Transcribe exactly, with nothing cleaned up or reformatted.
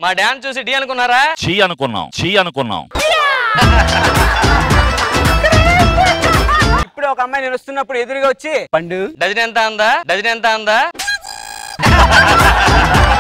మా డాన్స్ చూసి డి అనుకున్నారా? చీ అనుకున్నాం చీ అనుకున్నాం ఇప్పుడు ఒక అమ్మాయి నేను వస్తున్నప్పుడు ఎదురుగా వచ్చి పండు డజన్ ఎంత అందా డజన్ ఎంత అందా